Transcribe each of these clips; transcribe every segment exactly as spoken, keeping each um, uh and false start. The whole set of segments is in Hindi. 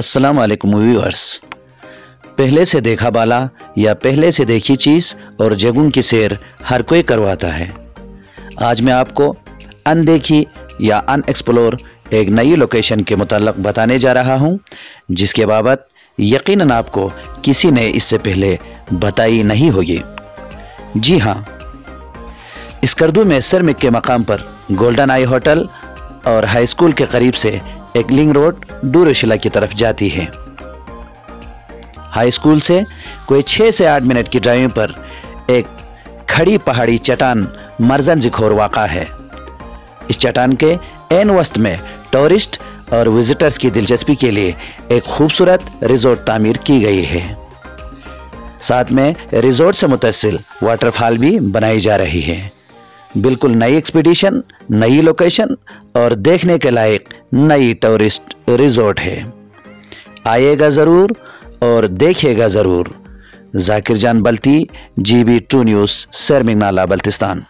अस्सलाम वालेकुम व्यूअर्स। पहले से देखा बाला या पहले से देखी चीज़ और जगहों की सैर हर कोई करवाता है। आज मैं आपको अनदेखी या अनएक्सप्लोर एक नई लोकेशन के मुताल्लिक़ बताने जा रहा हूं, जिसके बाबत यकीनन आपको किसी ने इससे पहले बताई नहीं होगी। जी हाँ, स्कर्दू में सरमक के मकाम पर गोल्डन आई होटल और हाई स्कूल के करीब से एक लिंक रोड दूरशिला की तरफ जाती है। हाई स्कूल से कोई छः से आठ मिनट की ड्राइविंग पर एक खड़ी पहाड़ी चट्टान मर्जन जिखोर वाक़ा है। इस चट्टान के एन वस्त में टूरिस्ट और विजिटर्स की दिलचस्पी के लिए एक खूबसूरत रिजॉर्ट तामीर की गई है। साथ में रिजॉर्ट से मुतसिल वाटरफॉल भी बनाई जा रही है। बिल्कुल नई एक्सपीडिशन, नई लोकेशन और देखने के लायक नई टूरिस्ट रिजॉर्ट है। आइएगा ज़रूर और देखिएगा ज़रूर। Zakir Jan Balti, G B two news, Sermik Baltistan.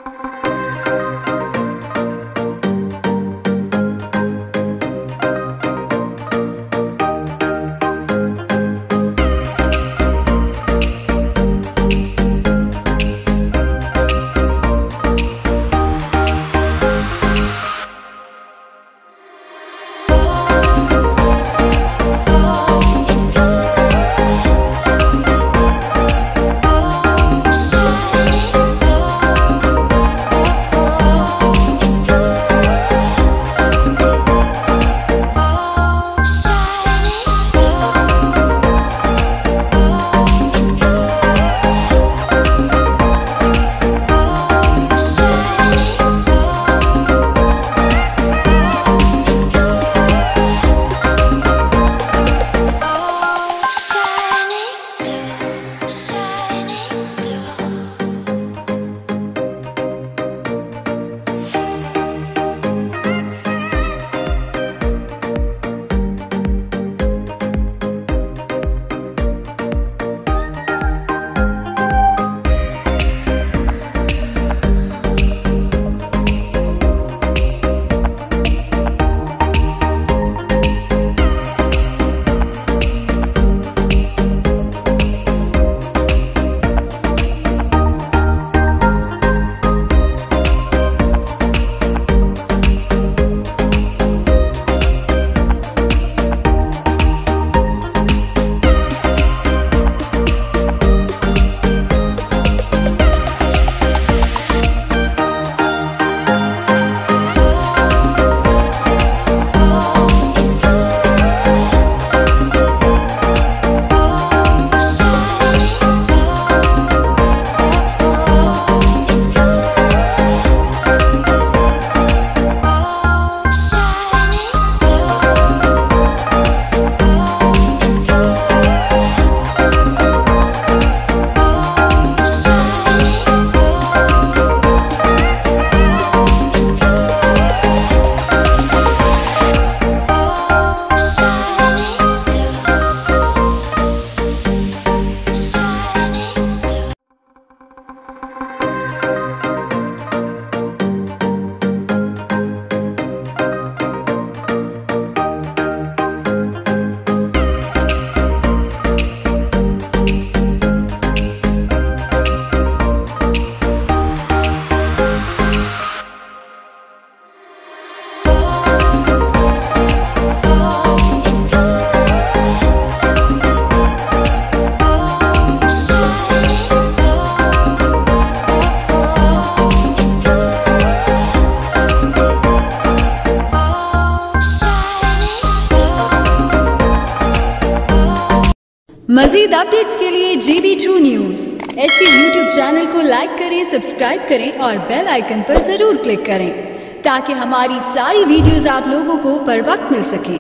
मज़ीद अपडेट्स के लिए G B two news H D YouTube channel को लाइक करें, सब्सक्राइब करें और बेल आइकन पर ज़रूर क्लिक करें ताकि हमारी सारी वीडियोस आप लोगों को बर वक्त मिल सकें।